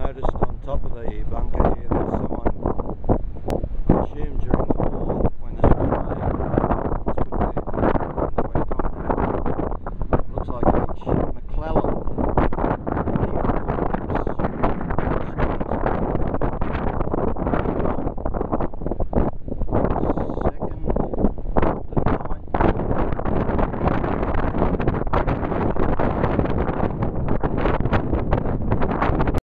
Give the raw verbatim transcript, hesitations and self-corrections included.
noticed on top of the bunker here there's some